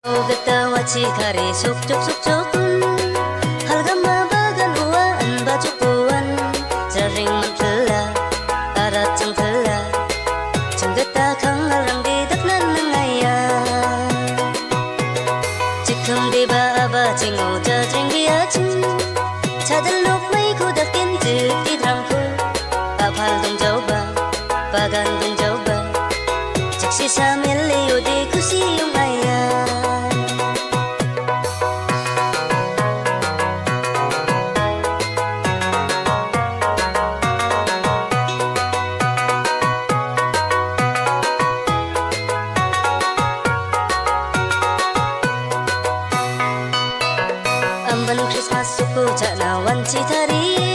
Gatawa cikari sukcuk Halgama bagan uan bajukuan Jaring mentela Arat cengtela Cenggata kang alang didaknan nangayan Cikam di ba cingu jajring dia cing Cadalok may kudakin jik di drangku Apal dong jauba Bagan dong jauba Ciksi sa meliyo di kusiyong ayan Amban Christmas suku cakna wanci tari